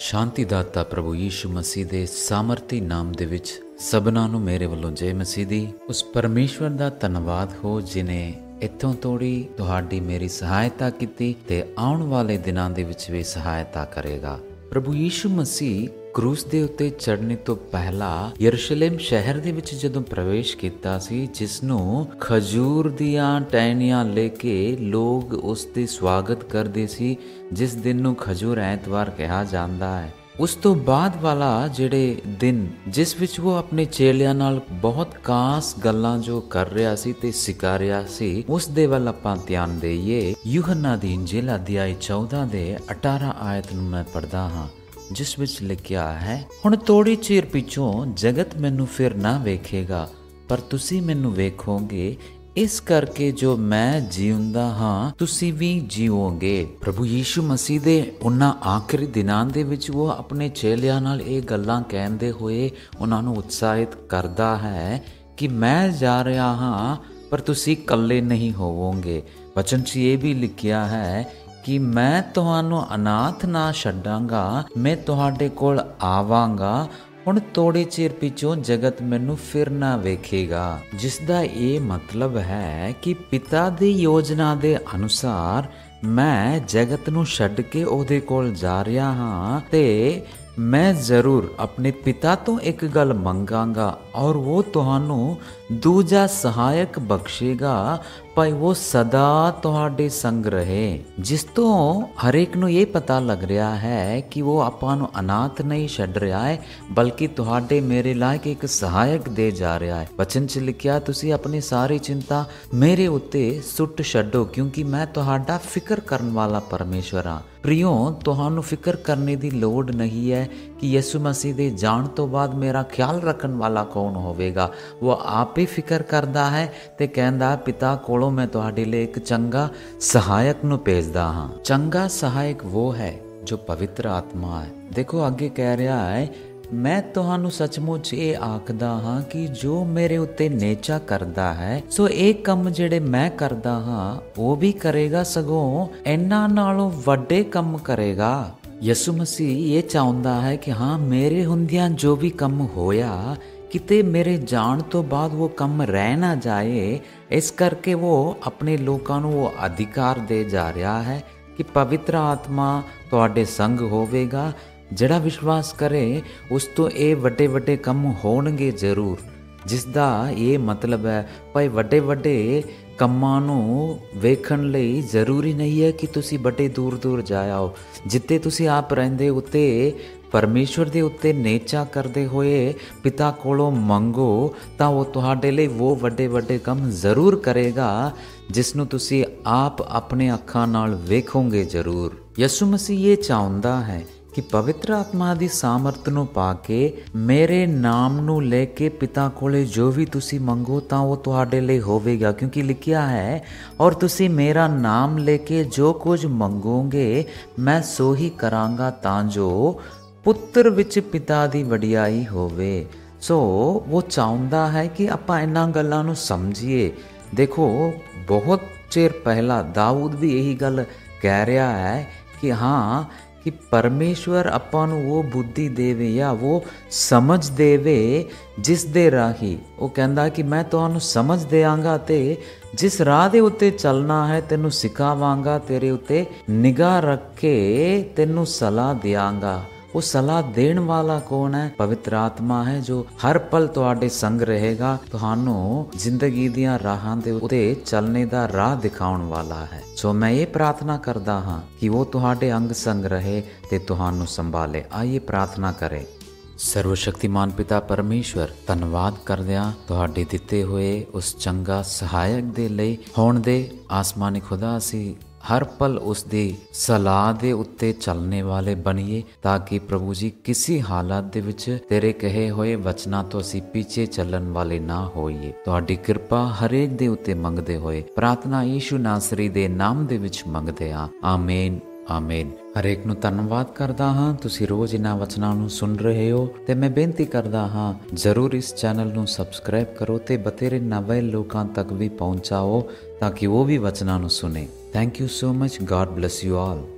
ਸ਼ਾਂਤੀ ਦਾਤਾ ਪ੍ਰਭੂ ਯੀਸ਼ੂ ਮਸੀਹ ਦੇ ਸਾਮਰਥੀ ਨਾਮ ਦੇ ਵਿੱਚ ਸਭਨਾਂ ਨੂੰ ਮੇਰੇ ਵੱਲੋਂ ਜੈ ਮਸੀਹ ਦੀ। ਉਸ ਪਰਮੇਸ਼ਵਰ ਦਾ ਧੰਨਵਾਦ ਹੋ ਜਿਨੇ ਇੱਥੋਂ ਤੋੜੀ ਤੁਹਾਡੀ ਮੇਰੀ ਸਹਾਇਤਾ ਕੀਤੀ ਤੇ ਆਉਣ ਵਾਲੇ ਦਿਨਾਂ ਦੇ ਵਿੱਚ ਵੀ ਸਹਾਇਤਾ ਕਰੇਗਾ। ਪ੍ਰਭੂ ਯੀਸ਼ੂ ਮਸੀਹ ਕਰੂਸ ਦੇ ਉੱਤੇ ਚੜ੍ਹਨੇ ਤੋਂ ਪਹਿਲਾਂ ਯਰੂਸ਼ਲਮ ਸ਼ਹਿਰ ਦੇ ਵਿੱਚ ਜਦੋਂ ਪ੍ਰਵੇਸ਼ ਕੀਤਾ ਸੀ, ਜਿਸ ਨੂੰ ਖਜੂਰ ਦੀਆਂ ਟਹਿਣੀਆਂ ਲੈ ਕੇ ਲੋਕ ਉਸ ਦੇ ਸਵਾਗਤ ਕਰਦੇ ਸੀ, ਜਿਸ ਦਿਨ ਨੂੰ ਖਜੂਰ ਐਤਵਾਰ ਕਿਹਾ ਜਾਂਦਾ ਹੈ। ਉਸ ਤੋਂ ਬਾਅਦ ਵਾਲਾ ਜਿਹੜੇ ਦਿਨ ਜਿਸ ਵਿੱਚ ਉਹ ਆਪਣੇ ਚੇਲਿਆਂ ਨਾਲ ਬਹੁਤ ਖਾਸ ਗੱਲਾਂ ਜੋ ਕਰ ਰਿਹਾ ਸੀ ਤੇ ਸਿਖਾ ਰਿਹਾ ਸੀ, ਉਸ ਦੇ ਵੱਲ ਆਪਾਂ ਧਿਆਨ ਦੇਈਏ। ਯੂਹੰਨਾ ਦੀ ਇੰਜੀਲ ਅਧਿਆਇ 14 ਦੇ 18 ਆਇਤ ਨੂੰ ਮੈਂ ਪੜ੍ਹਦਾ ਹਾਂ, ਜਿਸ ਵਿੱਚ ਲਿਖਿਆ ਹੈ, ਹੁਣ ਥੋੜੀ ਚਿਰ ਪਿੱਛੋਂ ਜਗਤ ਮੈਨੂੰ ਫਿਰ ਨਾ ਵੇਖੇਗਾ, ਪਰ ਤੁਸੀਂ ਮੈਨੂੰ ਵੇਖੋਗੇ, ਇਸ ਕਰਕੇ ਜੋ ਮੈਂ ਜਿਉਂਦਾ ਹਾਂ ਤੁਸੀਂ ਵੀ ਜੀਓਗੇ। ਪ੍ਰਭੂ ਯੀਸ਼ੂ ਮਸੀਹ ਦੇ ਉਹਨਾਂ ਆਖਰੀ ਦਿਨਾਂ ਦੇ ਵਿੱਚ ਉਹ ਆਪਣੇ ਚੇਲਿਆਂ ਨਾਲ ਇਹ ਗੱਲਾਂ ਕਹਿੰਦੇ ਹੋਏ ਉਹਨਾਂ ਨੂੰ ਉਤਸ਼ਾਹਿਤ ਕਰਦਾ ਹੈ ਕਿ ਮੈਂ ਜਾ ਰਿਹਾ ਹਾਂ ਪਰ ਤੁਸੀਂ ਇਕੱਲੇ ਨਹੀਂ ਹੋਵੋਗੇ। ਵਚਨ 'ਚ ਇਹ ਵੀ ਲਿਖਿਆ ਹੈ ਕਿ ਮੈਂ ਤੁਹਾਨੂੰ ਅਨਾਥ ਨਾ ਛੱਡਾਂਗਾ, ਮੈਂ ਤੁਹਾਡੇ ਕੋਲ ਆਵਾਂਗਾ। ਹੁਣ ਥੋੜੇ ਚਿਰ ਪਿੱਛੋਂ ਜਗਤ ਮੈਨੂੰ ਫਿਰ ਨਾ ਵੇਖੇਗਾ, ਜਿਸ ਦਾ ਇਹ ਮਤਲਬ ਹੈ ਕਿ ਪਿਤਾ ਦੀ ਯੋਜਨਾ ਦੇ ਅਨੁਸਾਰ ਮੈਂ ਜਗਤ ਨੂੰ ਛੱਡ ਕੇ ਉਹਦੇ ਕੋਲ ਜਾ ਰਿਹਾ ਹਾਂ ਤੇ ਮੈਂ ਜ਼ਰੂਰ ਆਪਣੇ ਪਿਤਾ ਤੋਂ ਇੱਕ ਗੱਲ ਮੰਗਾਂਗਾ ਔਰ ਉਹ ਤੁਹਾਨੂੰ ਦੂਜਾ ਸਹਾਇਕ ਬਖਸ਼ੇਗਾ, ਭਾਈ ਉਹ ਸਦਾ ਤੁਹਾਡੇ ਸੰਗ ਰਹੇ। ਜਿਸ ਤੋਂ ਹਰੇਕ ਨੂੰ ਇਹ ਪਤਾ ਲੱਗ ਰਿਹਾ ਹੈ ਕਿ ਉਹ ਆਪਾਂ ਨੂੰ ਅਨਾਥ ਨਹੀਂ ਛੱਡ ਰਿਹਾ ਹੈ, ਬਲਕਿ ਤੁਹਾਡੇ ਮੇਰੇ ਲਾਇਕ ਇੱਕ ਸਹਾਇਕ ਦੇ ਜਾ ਰਿਹਾ ਹੈ। ਵਚਨ 'ਚ ਲਿਖਿਆ, ਤੁਸੀਂ ਆਪਣੀ ਸਾਰੀ ਚਿੰਤਾ ਮੇਰੇ ਉੱਤੇ ਸੁੱਟ ਛੱਡੋ, ਕਿਉਂਕਿ ਮੈਂ ਤੁਹਾਡਾ ਫਿਕਰ ਕਰਨ ਵਾਲਾ ਪਰਮੇਸ਼ਵਰ ਹਾਂ। ਪ੍ਰਿਓ, ਤੁਹਾਨੂੰ ਫਿਕਰ ਕਰਨੇ ਦੀ ਲੋੜ ਨਹੀਂ ਹੈ ਕਿ ਯਿਸੂ ਮਸੀਹ ਦੇ ਜਾਣ ਤੋਂ ਬਾਅਦ ਮੇਰਾ ਖਿਆਲ ਰੱਖਣ ਵਾਲਾ ਕੌਣ ਹੋਵੇਗਾ। ਉਹ ਆਪ ਹੀ ਫਿਕਰ ਕਰਦਾ ਹੈ ਤੇ ਕਹਿੰਦਾ, ਪਿਤਾ ਕੋਲੋਂ ਮੈਂ ਤੁਹਾਡੇ ਲਈ ਇੱਕ ਚੰਗਾ ਸਹਾਇਕ ਨੂੰ ਭੇਜਦਾ ਹਾਂ। ਚੰਗਾ ਸਹਾਇਕ ਉਹ ਹੈ ਜੋ ਪਵਿੱਤਰ ਆਤਮਾ ਹੈ। ਦੇਖੋ ਅੱਗੇ ਕਹਿ ਰਿਹਾ ਹੈ, ਮੈਂ ਤੁਹਾਨੂੰ ਸੱਚਮੁੱਚ ਇਹ ਆਖਦਾ ਹਾਂ ਕਿ ਜੋ ਮੇਰੇ ਉੱਤੇ ਨੇਚਾ ਕਰਦਾ ਹੈ, ਸੋ ਇਹ ਕੰਮ ਜਿਹੜੇ ਮੈਂ ਕਰਦਾ ਹਾਂ ਉਹ ਵੀ ਕਰੇਗਾ, ਸਗੋਂ ਇਹਨਾਂ ਨਾਲੋਂ ਵੱਡੇ ਕੰਮ ਕਰੇਗਾ। ਯਿਸੂ ਮਸੀਹ ਇਹ ਚਾਹੁੰਦਾ ਹੈ ਕਿ ਹਾਂ, ਮੇਰੇ ਹੁੰਦਿਆਂ ਜੋ ਵੀ ਕੰਮ ਹੋਇਆ, ਕਿਤੇ ਮੇਰੇ ਜਾਣ ਤੋਂ ਬਾਅਦ ਉਹ ਕੰਮ ਰਹਿ ਨਾ ਜਾਏ। ਇਸ ਕਰਕੇ ਉਹ ਆਪਣੇ ਲੋਕਾਂ ਨੂੰ ਉਹ ਅਧਿਕਾਰ ਦੇ ਜਾ ਰਿਹਾ ਹੈ ਕਿ ਪਵਿੱਤਰ ਆਤਮਾ ਤੁਹਾਡੇ ਸੰਗ ਹੋਵੇਗਾ। ਜਿਹੜਾ ਵਿਸ਼ਵਾਸ ਕਰੇ ਉਸ ਤੋਂ ਇਹ ਵੱਡੇ ਵੱਡੇ ਕੰਮ ਹੋਣਗੇ ਜ਼ਰੂਰ, ਜਿਸ ਦਾ ਇਹ ਮਤਲਬ ਹੈ ਭਾਈ ਵੱਡੇ ਵੱਡੇ ਕੰਮਾਂ ਨੂੰ ਵੇਖਣ ਲਈ ਜ਼ਰੂਰੀ ਨਹੀਂ ਹੈ ਕਿ ਤੁਸੀਂ ਵੱਡੇ ਦੂਰ ਦੂਰ ਜਾਓ। ਜਿੱਥੇ ਤੁਸੀਂ ਆਪ ਰਹਿੰਦੇ ਉੱਤੇ ਪਰਮੇਸ਼ਵਰ ਦੇ ਉੱਤੇ ਨੇਚਾ ਕਰਦੇ ਹੋਏ ਪਿਤਾ ਕੋਲੋਂ ਮੰਗੋ, ਤਾਂ ਉਹ ਤੁਹਾਡੇ ਲਈ ਉਹ ਵੱਡੇ ਵੱਡੇ ਕੰਮ ਜ਼ਰੂਰ ਕਰੇਗਾ, ਜਿਸ ਨੂੰ ਤੁਸੀਂ ਆਪ ਆਪਣੇ ਅੱਖਾਂ ਨਾਲ ਵੇਖੋਗੇ ਜ਼ਰੂਰ। ਯਿਸੂ ਮਸੀਹ ਇਹ ਚਾਹੁੰਦਾ ਹੈ ਕਿ ਪਵਿੱਤਰ ਆਤਮਾ ਦੀ ਸਾਮਰਥ ਨੂੰ ਪਾ ਕੇ ਮੇਰੇ ਨਾਮ ਨੂੰ ਲੈ ਕੇ ਪਿਤਾ ਕੋਲੇ ਜੋ ਵੀ ਤੁਸੀਂ ਮੰਗੋ ਤਾਂ ਉਹ ਤੁਹਾਡੇ ਲਈ ਹੋਵੇਗਾ, ਕਿਉਂਕਿ ਲਿਖਿਆ ਹੈ, ਔਰ ਤੁਸੀਂ ਮੇਰਾ ਨਾਮ ਲੈ ਕੇ ਜੋ ਕੁਝ ਮੰਗੋਗੇ ਮੈਂ ਸੋ ਹੀ ਕਰਾਂਗਾ, ਤਾਂ ਜੋ ਪੁੱਤਰ ਵਿੱਚ ਪਿਤਾ ਦੀ ਵਡਿਆਈ ਹੋਵੇ। ਸੋ ਉਹ ਚਾਹੁੰਦਾ ਹੈ ਕਿ ਆਪਾਂ ਇਹਨਾਂ ਗੱਲਾਂ ਨੂੰ ਸਮਝੀਏ। ਦੇਖੋ, ਬਹੁਤ ਚਿਰ ਪਹਿਲਾਂ ਦਾਊਦ ਵੀ ਇਹੀ ਗੱਲ ਕਹਿ ਰਿਹਾ ਹੈ ਕਿ ਹਾਂ, ਕਿ ਪਰਮੇਸ਼ਵਰ ਆਪਾਂ ਨੂੰ ਉਹ ਬੁੱਧੀ ਦੇਵੇ ਜਾਂ ਉਹ ਸਮਝ ਦੇਵੇ, ਜਿਸ ਦੇ ਰਾਹੀਂ ਉਹ ਕਹਿੰਦਾ ਕਿ ਮੈਂ ਤੁਹਾਨੂੰ ਸਮਝ ਦਿਆਂਗਾ ਤੇ ਜਿਸ ਰਾਹ ਦੇ ਉੱਤੇ ਚੱਲਣਾ ਹੈ ਤੈਨੂੰ ਸਿਖਾਵਾਂਗਾ, ਤੇਰੇ ਉੱਤੇ ਨਿਗਾਹ ਰੱਖ ਕੇ ਤੈਨੂੰ ਸਲਾਹ ਦਿਆਂਗਾ। ਉਹ ਸਲਾਹ ਦੇਣ ਵਾਲਾ ਕੌਣ ਹੈ? ਪਵਿੱਤਰ ਆਤਮਾ ਹੈ, ਜੋ ਹਰ ਪਲ ਤੁਹਾਡੇ ਸੰਗ ਰਹੇਗਾ, ਤੁਹਾਨੂੰ ਜ਼ਿੰਦਗੀ ਦੀਆਂ ਰਾਹਾਂ ਦੇ ਉੱਤੇ ਚੱਲਣੇ ਦਾ ਰਾਹ ਦਿਖਾਉਣ ਵਾਲਾ ਹੈ। ਸੋ ਮੈਂ ਇਹ ਪ੍ਰਾਰਥਨਾ ਕਰਦਾ ਹਾਂ ਕਿ ਉਹ ਤੁਹਾਡੇ ਅੰਗ ਸੰਗ ਰਹੇ ਤੇ ਤੁਹਾਨੂੰ ਸੰਭਾਲੇ। ਆਈਏ ਪ੍ਰਾਰਥਨਾ ਕਰੇ। ਸਰਵਸ਼ਕਤੀਮਾਨ ਪਿਤਾ ਪਰਮੇਸ਼ਵਰ, ਧੰਨਵਾਦ ਕਰਦਿਆਂ ਤੁਹਾਡੇ ਦਿੱਤੇ ਹੋਏ ਉਸ ਚੰਗਾ ਸਹਾਇਕ ਦੇ ਲਈ। ਹੋਣ ਦੇ ਆਸਮਾਨੀ ਖੁਦਾ, ਅਸੀਂ ਹਰ ਪਲ ਉਸ ਦੀ ਸਲਾਹ ਦੇ ਉੱਤੇ ਚੱਲਣੇ ਵਾਲੇ ਬਣੀਏ, ਤਾਂ ਕਿ ਪ੍ਰਭੂ ਜੀ ਕਿਸੇ ਹਾਲਾਤ ਦੇ ਵਿੱਚ ਤੇਰੇ ਕਹੇ ਹੋਏ ਵਚਨਾਂ ਤੋਂ ਅਸੀਂ ਪਿੱਛੇ ਚੱਲਣ ਵਾਲੇ ਨਾ ਹੋਈਏ। ਤੁਹਾਡੀ ਕਿਰਪਾ ਹਰੇਕ ਦੇ ਉੱਤੇ ਮੰਗਦੇ ਹੋਏ ਪ੍ਰਾਰਥਨਾ ਯੀਸ਼ੂ ਨਾਸਰੀ ਦੇ ਨਾਮ ਦੇ ਵਿੱਚ ਮੰਗਦੇ ਹਾਂ, ਆਮੀਨ ਆਮੀਨ। ਹਰੇਕ ਨੂੰ ਧੰਨਵਾਦ ਕਰਦਾ ਹਾਂ, ਤੁਸੀਂ ਰੋਜ਼ ਇਹਨਾਂ ਵਚਨਾਂ ਨੂੰ ਸੁਣ ਰਹੇ ਹੋ ਤੇ ਮੈਂ ਬੇਨਤੀ ਕਰਦਾ ਹਾਂ ਜ਼ਰੂਰ ਇਸ ਚੈਨਲ ਨੂੰ ਸਬਸਕ੍ਰਾਈਬ ਕਰੋ ਤੇ ਬਥੇਰੇ ਨਵੇਂ ਲੋਕਾਂ ਤੱਕ ਵੀ ਪਹੁੰਚਾਓ, ਤਾਂ ਕਿ ਉਹ ਵੀ ਵਚਨਾਂ ਨੂੰ ਸੁਣੇ। Thank you so much. God bless you all.